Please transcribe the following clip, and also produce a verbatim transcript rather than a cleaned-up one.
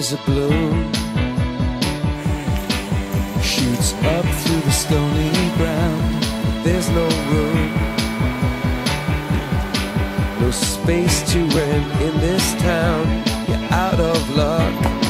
as a balloon shoots up through the stony ground. There's no room, no space to rent in this town. You're out of luck.